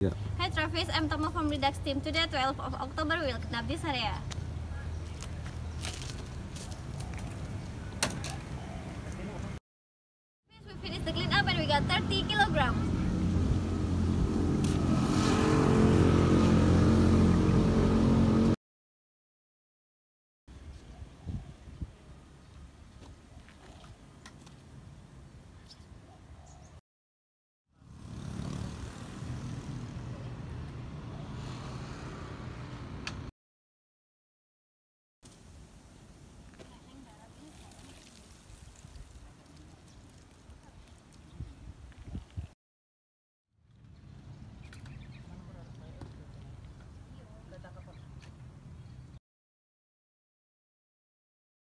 Yeah. Hi Travis, I'm Tama from Redux team. Today, 12th of October, we'll kidnap this area. We finished the cleanup and we got 30 kilograms.